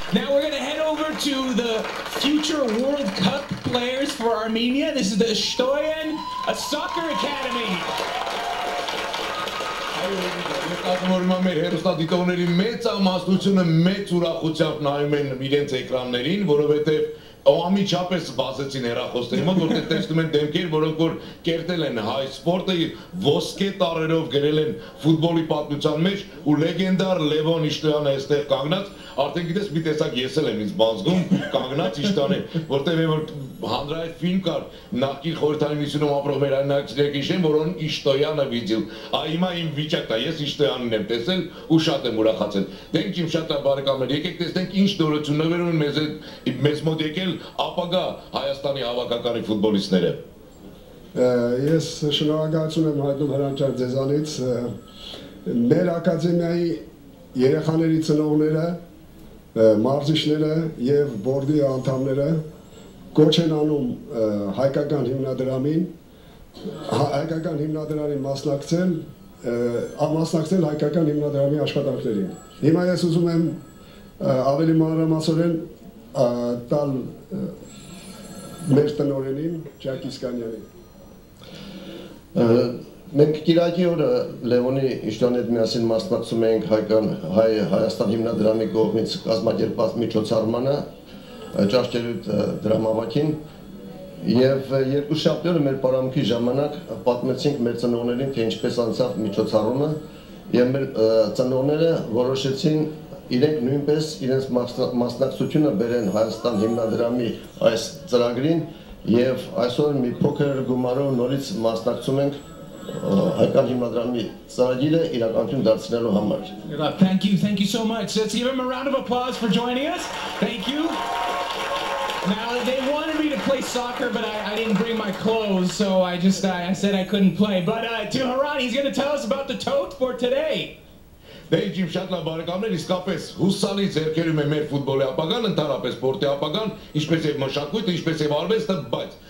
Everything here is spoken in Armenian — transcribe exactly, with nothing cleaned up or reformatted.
Now we're going to head over to the future World Cup players for Armenia. This is the Shtoyan, a soccer academy. Մեր հեռուստադիտողների մեծ ամասնությունը մեծ ուրախությամբ նայում են իրենց էկրաններին, որովհետև Ամիջապես բացեցին հեռախոսների մոտ, որտեղ տեսնում են դեմքեր, որոնք որ կերտել են հայ սպորտը, ոսկե տառերով գրել են ֆուտբոլի պատմության մեջ ու լեգենդար Լևոն Իշտոյանը այստեղ կանգնած, արդեն գիտես մի տեսակ ես էլ եմ ինձ բազգում, կանգնած Իշտոյանը, որտեղ որ հանրայդ ֆիլմ կար, նախկին խորհրդային միությունում ապրող մեր հայրենակիցները կհիշեն, որոնց Իշտոյանը վիդեո։ Այ հիմա իմ վիճակն է, ես Իշտոյանին եմ տեսել ու շատ եմ ուրախացել։ Դենք իմ շատ բարեկամներ, եկեք տեսնենք ինչ նորություններ են մեզ մեզ մոտ եկել ապագա Հայաստանի հավաքականի ֆուտբոլիստները։ Ես շնորհակալություն եմ հայտնում Հրանջար ձեզանից, մեր ակադեմիայի երեխաների ծնողները, մարզիչները եւ բորդի անդամները կոչ են անում հայկական հիմնադրամին, հայկական հիմնադրամին մասնակցել, մասնակցել հայկական հիմնադրամի աշխատանքներին։ Հիմա ես ուզում եմ ավելի մանրամասորեն տալ մեր տնօրենին Ջակի Սկանյանին։ Մենք Կիրակի օրը Լևոնի Իշտոյանի հետ միասին մասնակցում ենք Հայաստան հիմնադրամի կողմից կազմակերպված միջոցառմանը ճաշկերույթ դրամավակին եւ երկու շաբթի օրը մեր պարամքի ժամանակ պատմեցինք մեր ծնողներին, թե ինչպես անցավ միջոցառումը եւ մեր ծնողները որոշեցին իրենք նույնպես իրենց մասնակցությունը բերեն Հայաստան հիմնադրամի այս ծրագրին եւ այսօր մի փոքր գումարով նորից մասնակցում ենք հայկական հիմնադրամի ծրագիրը իրականություն դարձնելու համար։ Thank you, thank you so much. Let's give him a round of applause for joining us. Thank you. Now they wanted me to play soccer, but I, I didn't bring my clothes, so I just uh, I said I couldn't play. But uh, to Haran, he's going to tell us about the tote for today. Դե իմ շատ լավ բարեկամներ, իսկապես հուսալի ձեռքերում է մեր ֆուտբոլի ապագան, ընդհանրապես սպորտի ապագան, ինչպես եւ մշակույթը, ինչպես եւ արվեստը, բայց